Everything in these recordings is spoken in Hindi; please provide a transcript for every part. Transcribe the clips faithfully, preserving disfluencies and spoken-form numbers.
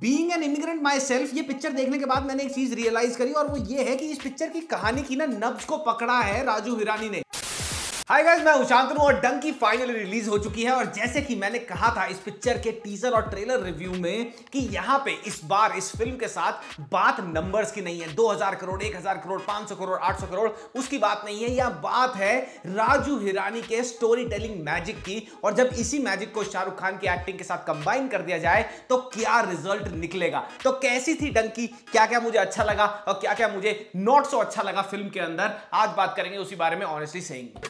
Being an immigrant myself, ये पिक्चर देखने के बाद मैंने एक चीज रियलाइज करी और वो ये है कि इस पिक्चर की कहानी की ना नब्ज को पकड़ा है राजू हिरानी ने। हाय गाइस, मैं उशांतनु और डंकी फाइनली रिलीज हो चुकी है और जैसे कि मैंने कहा था इस पिक्चर के टीजर और ट्रेलर रिव्यू में कि यहां पे इस बार इस फिल्म के साथ बात नंबर्स की नहीं है, दो हज़ार करोड़, एक हज़ार करोड़, पाँच सौ करोड़, आठ सौ करोड़, उसकी बात नहीं है। यह बात है राजू हिरानी के स्टोरी टेलिंग मैजिक की। और जब इसी मैजिक को शाहरुख खान की एक्टिंग के साथ कंबाइन कर दिया जाए तो क्या रिजल्ट निकलेगा। तो कैसी थी डंकी, क्या क्या मुझे अच्छा लगा और क्या क्या मुझे नॉट सो अच्छा लगा फिल्म के अंदर, आज बात करेंगे उसी बारे में ऑनेस्टली सेइंग।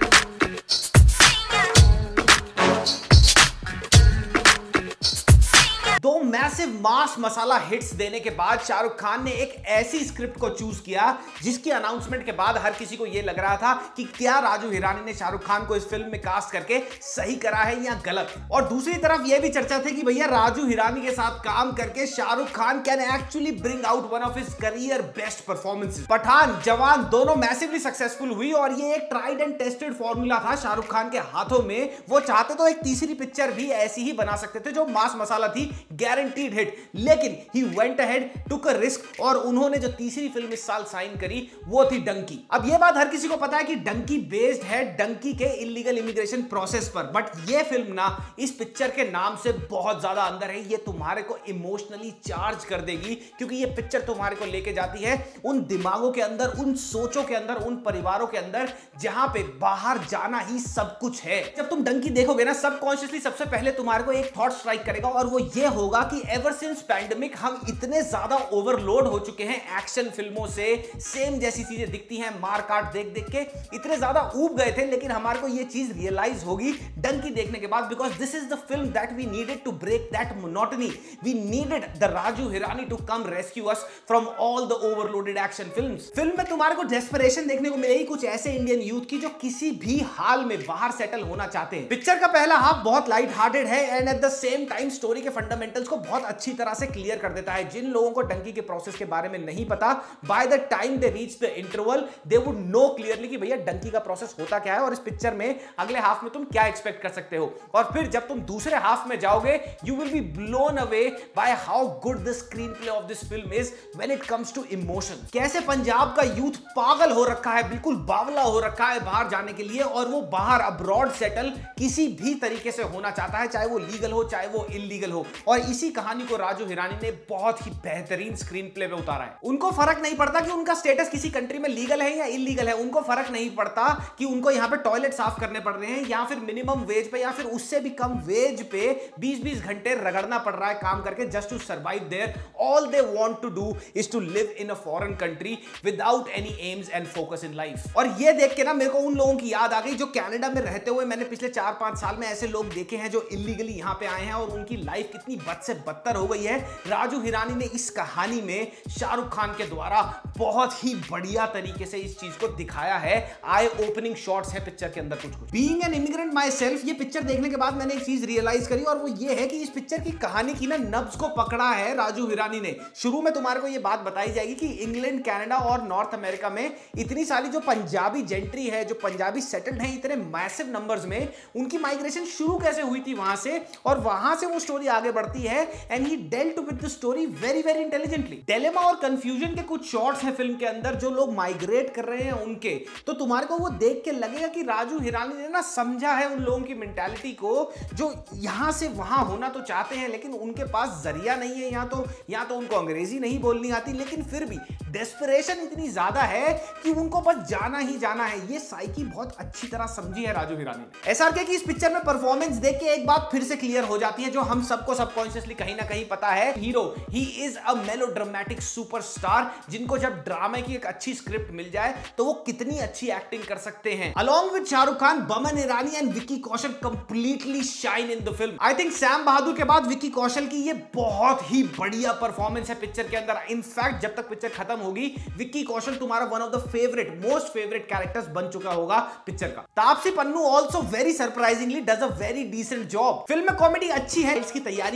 दो मैसिव मास मसाला हिट्स देने के बाद शाहरुख खान ने एक ऐसी स्क्रिप्ट को चूज किया जिसकी अनाउंसमेंट के बाद हर किसी को यह लग रहा था कि क्या राजू हिरानी ने शाहरुख खान को इस फिल्म में कास्ट करके सही करा है या गलत। और दूसरी तरफ यह भी चर्चा थी कि भैया राजू हिरानी के साथ काम करके Shahrukh Khan can actually bring out one of his career best performances. Pathaan, Jawan दोनों मैसिवली सक्सेसफुल हुई और ये एक ट्राइड एंड टेस्टेड फॉर्मूला था शाहरुख खान के हाथों में। वो चाहते तो एक तीसरी पिक्चर भी ऐसी ही बना सकते थे जो मास मसाला थी, गारंटीड हिट, लेकिन he went ahead, took a risk और उन्होंने जो तीसरी फिल्म इस साल साइन करी वो थी डंकी। अब ये बात हर किसी को पता है कि डंकी बेस्ड है डंकी के इलीगल इमिग्रेशन प्रोसेस पर, बट ये फिल्म ना इस पिक्चर के नाम से बहुत ज्यादा अंदर है। ये तुम्हारे को इमोशनली चार्ज कर देगी क्योंकि ये पिक्चर तुम्हारे को लेके जाती है उन दिमागों के अंदर, उन सोचों के अंदर, उन परिवारों के अंदर जहां पे बाहर जाना ही सब कुछ है। जब तुम डंकी देखोगे ना, सबकॉन्शियसली सबसे पहले तुम्हारे को एक थॉट स्ट्राइक करेगा और वो ये होगा कि एवर सिंस पैंडेमिक हम इतने ज्यादा ओवरलोड हो चुके हैं एक्शन फिल्मों से, सेम जैसी चीजें दिखती हैं मार काट देख देख के इतने ज्यादा ऊब गए थे, लेकिन हमारे को ये चीज रियलाइज होगी डंकी देखने के बाद, because this is the film that we needed to break that monotony. We needed the Raju Hirani to come rescue us from all the overloaded action films. Film में तुम्हारे को डेस्परेशन देखने को मिलेगी कुछ ऐसे इंडियन यूथ की जो किसी भी हाल में बाहर सेटल होना चाहते हैं। पिक्चर का पहला हाफ बहुत लाइट हार्टेड है and at the same time story के फंडामेंटल्स को बहुत अच्छी तरह से क्लियर कर देता है। जिन लोगों को डंकी के प्रोसेस के बारे में नहीं पता, by the time they reach the interval they would know clearly कि भैया डंकी का प्रोसेस होता क्या है और इस पिक्चर में अगले हाफ में तुम क्या एक्सपेक्ट कर सकते हो। और फिर जब तुम दूसरे हाफ में जाओगे you will be blown away by how good the screen play of this film is when it comes to emotion. कैसे पंजाब का यूथ पागल हो रखा है, बिल्कुल बावला हो रखा है बाहर जाने के लिए, और वो बाहर अब्रॉड सेटल किसी भी तरीके से होना चाहता है, चाहे वो लीगल हो चाहे वो इलीगल हो। और इसी कहानी को राजू हिरानी ने बहुत ही बेहतरीन स्क्रीन प्ले में उतारा है। उनको फर्क नहीं पड़ता कि उनका स्टेटस किसी कंट्री में लीगल है या इलीगल है, उनको फर्क नहीं पड़ता कि उनको यहां पे टॉयलेट साफ करने पड़ रहे हैं या फिर मिनिमम वेज पे या फिर उससे भी कम वेज पे बीस बीस घंटे रगड़ना पड़ रहा है काम करके just to survive there. All they want to do is to live in a foreign country without any aims and focus in life. और ये देख के ना मेरे को उन लोगों की याद आ गई जो कनाडा में रहते हुए मैंने पिछले चार पांच साल में ऐसे लोग देखे हैं जो इलीगली यहां पे आए हैं और उनकी लाइफ कितनी बद से बदतर हो गई है। राजू हिरानी ने इस कहानी में शाहरुख खान के द्वारा बहुत ही बढ़िया तरीके से इस चीज को दिखाया है। आई ओपनिंग शॉट्स है पिक्चर के अंदर कुछ कुछ। Being an immigrant myself, ये पिक्चर देखने के बाद मैंने एक चीज रियलाइज करी और वो ये है कि इस पिक्चर की कहानी की ना नब्ज को पकड़ा है राजू हिरानी ने। शुरू में तुम्हारे को ये बात बताई जाएगी कि इंग्लैंड, कनाडा और नॉर्थ अमेरिका में इतनी सारी जो पंजाबी जेंट्री है, जो पंजाबी सेटल्ड है इतने मैसिव नंबर्स में, उनकी माइग्रेशन शुरू कैसे हुई थी वहां से और वहां से वो स्टोरी आगे बढ़ती है। And he dealt with the story very very intelligently. Dilemma और कंफ्यूजन के कुछ शॉट्स हैं फिल्म के अंदर जो लोग माइग्रेट कर रहे हैं उनके, तो तुम्हारे को वो देख के लगेगा कि राजू हिरानी ने ना समझा है उन लोगों की मेंटालिटी को जो यहां से वहां होना तो चाहते हैं लेकिन उनके पास जरिया नहीं है, या तो या तो उनको अंग्रेजी नहीं बोलनी आती, लेकिन फिर भी डेस्परेशन इतनी ज्यादा है कि उनको बस जाना ही जाना है। ये साइकी बहुत अच्छी तरह समझी है राजू हिरानी ने। एसआरके की इस पिक्चर में परफॉर्मेंस देख के एक बात फिर से क्लियर हो जाती है जो हम सबको सबकॉन्शियसली कहीं ना कहीं पता है। Hero he is a melodramatic superstar, जिनको जब ड्रामे की एक अच्छी स्क्रिप्ट मिल जाए तो वो कितनी अच्छी एक्टिंग कर सकते हैं। Along with Shahrukh Khan, Boman Irani and Vicky Kaushal completely shine in the film. I think Sam Bahadur के बाद विक्की कौशल की ये बहुत ही बढ़िया परफॉर्मेंस है पिक्चर के अंदर। इनफैक्ट जब तक पिक्चर खत्म होगी विक्की कौशल तुम्हारा one of the favourite, most favourite characters बन चुका होगा पिक्चर का। Taapsee Pannu also very surprisingly does a very decent job. Film में कॉमेडी अच्छी है, इसकी तैयारी करी है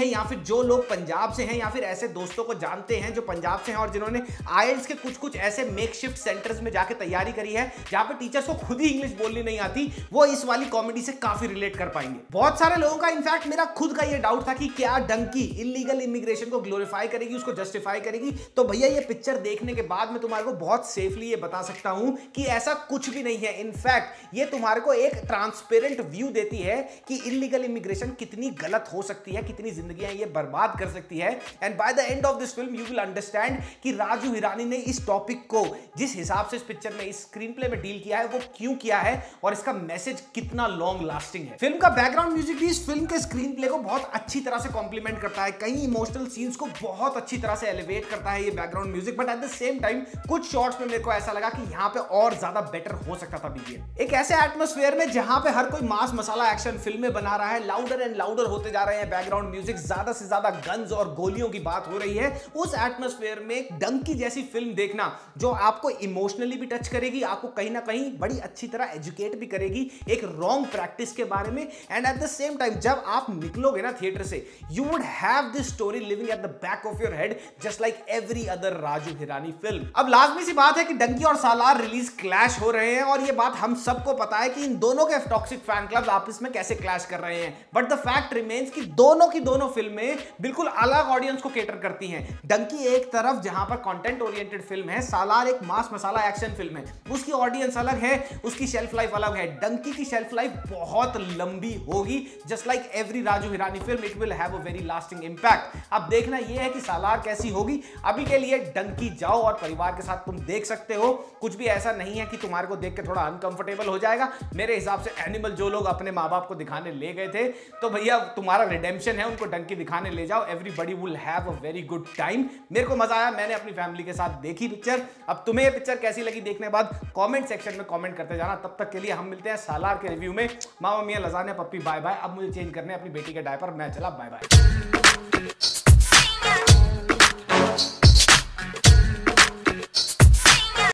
या फिर जो लोग पंजाब से हैं या फिर ऐसे दोस्तों को जानते हैं जो पंजाब से हैं और जिन्होंने आईएलटीएस के कुछ कुछ ऐसे मेकशिफ्ट सेंटर्स में जाके तैयारी करी है जहां पे टीचर्स को खुद ही इंग्लिश बोलनी नहीं आती, वो इस वाली कॉमेडी से काफी रिलेट कर पाएंगे। बहुत सारे लोगों का, इनफैक्ट मेरा खुद का ये डाउट था कि क्या डंकी इलीगल इमिग्रेशन को ग्लोरीफाई करेगी, उसको जस्टिफाई करेगी। तो भैया ये पिक्चर देखने के बाद मैं तुम्हारे को बहुत सेफली ये बता सकता हूं कि ऐसा कुछ भी नहीं है। इनफैक्ट ये तुम्हारे को एक ट्रांसपेरेंट व्यू देती है कि इलीगल इमिग्रेशन कितनी गलत हो सकती है, कितनी जिंदगियां ये बर्बाद कर सकती है। And by the end of this film you will understand कि राजू हिरानी ने इस टॉपिक को जिस हिसाब से इस पिक्चर में, इस स्क्रीन प्ले में डील किया है वो क्यों किया है और इसका मैसेज कितना लॉन्ग लास्टिंग है। फिल्म का बैकग्राउंड म्यूजिक भी इस फिल्म के स्क्रीन प्ले को बहुत अच्छी तरह से कॉम्प्लीमेंट करता है। कई इमोशनल सीन्स को बहुत अच्छी तरह से एलिवेट करता है ये background music, but at the same time कुछ शॉट्स में मेरे को ऐसा लगा कि यहां पे और ज्यादा बेटर हो सकता था बीजीएम। एक ऐसे एटमॉस्फेयर में जहां पे हर कोई मास मसाला एक्शन फिल्में बना रहा है, लाउडर एंड लाउडर होते जा रहे हैं बैकग्राउंड म्यूजिक, ज्यादा से ज्यादा गन्स और गोलियों की बात हो रही है, उस एटमॉस्फेयर में डंकी जैसी फिल्म देखना जो आपको इमोशनली भी टच करेगी, आपको कहीं ना कहीं बड़ी अच्छी तरह एजुकेट भी करेगी एक रॉन्ग प्रैक्टिस के बारे में, and at the same time जब आप निकलोगे ना थिएटर से, you would have this story living at the back of your head just like every other Raju Hirani film. अब लाजमी सी बात है कि डंकी और सालार रिलीज क्लैश हो रहे हैं और ये बात हम सबको पता है कि इन दोनों के टॉक्सिक फैन क्लब्स आपस में कैसे क्लैश कर रहे हैं, बट द फैक्ट रिमेन्स कि दोनों की दोनों फिल्में बिल्कुल अलग ऑडियंस को केटर करती हैं। डंकी एक तरफ जहां पर कंटेंट ओरिएंटेड फिल्म है, सालार एक मास मसाला एक्शन फिल्म है, उसकी ऑडियंस अलग है, उसकी शेल्फ लाइफ अलग है। डंकी की शेल्फ लाइफ बहुत लंबी होगी, just like every Raju Hirani film it will have a very lasting impact. अब देखना यह है कि सालार कैसी होगी। अभी के लिए डंकी जाओ और परिवार के साथ तुम देख सकते हो, कुछ भी ऐसा नहीं है कि तुम्हारे को देख के थोड़ा अनकंफर्टेबल हो जाएगा। मेरे हिसाब से एनिमल जो लोग अपने माँ बाप को दिखाने ले गए थे, तो भैया तुम्हारा रिडेम्पशन है, उनको डंकी दिखाने ले जाओ। Everybody will have a very good time. मेरे को मजा आया, मैंने अपनी फैमिली के साथ देखी पिक्चर। अब तुम्हें ये पिक्चर कैसी लगी देखने के बाद कमेंट सेक्शन में कमेंट करते जाना। तब तक के लिए हम मिलते हैं सालार के रिव्यू में। मामा मियां लजानिया पप्पी बाय बाय। अब मुझे चेंज करने अपनी बेटी के डायपर, मैं चला, बाय बाय।